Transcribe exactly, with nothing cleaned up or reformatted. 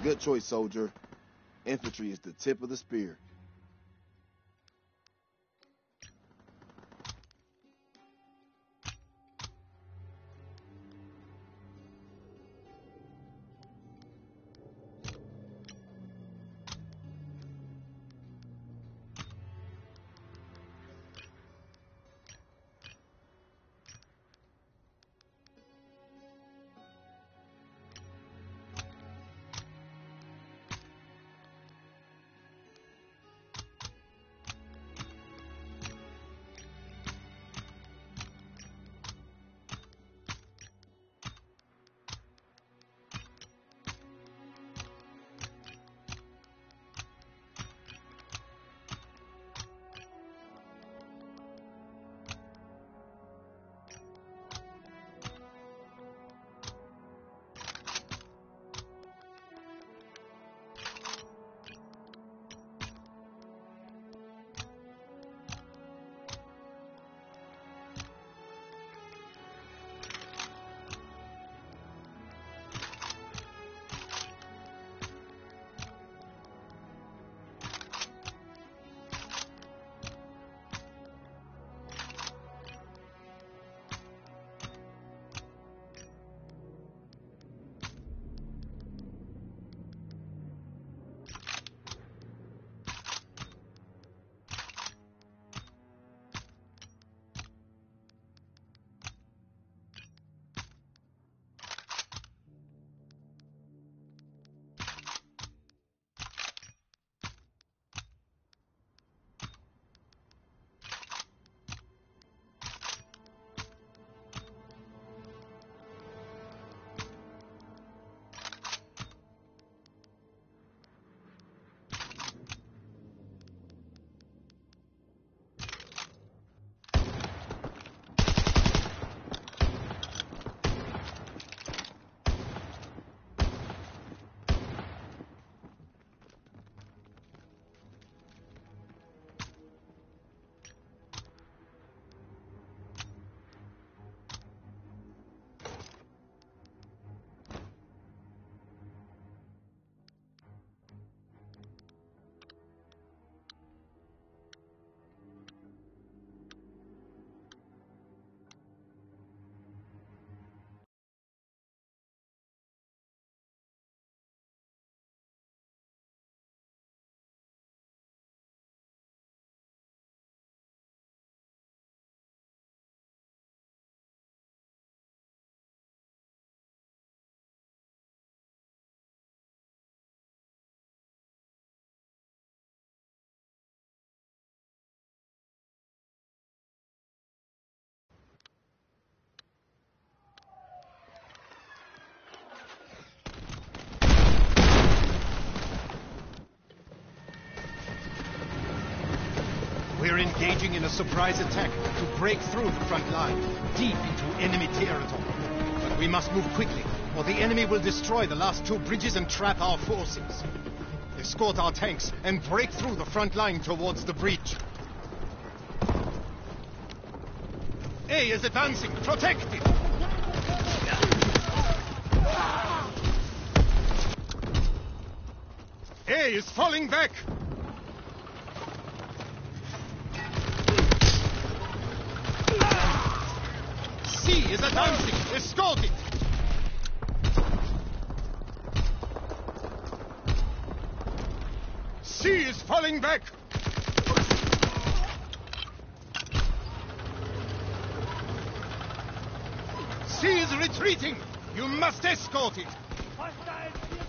Good choice, soldier. Infantry is the tip of the spear. We're engaging in a surprise attack to break through the front line, deep into enemy territory. But we must move quickly, or the enemy will destroy the last two bridges and trap our forces. Escort our tanks and break through the front line towards the bridge. A is advancing. Protect it! A is falling back! C is advancing! Escort it! C is falling back! C is retreating! You must escort it!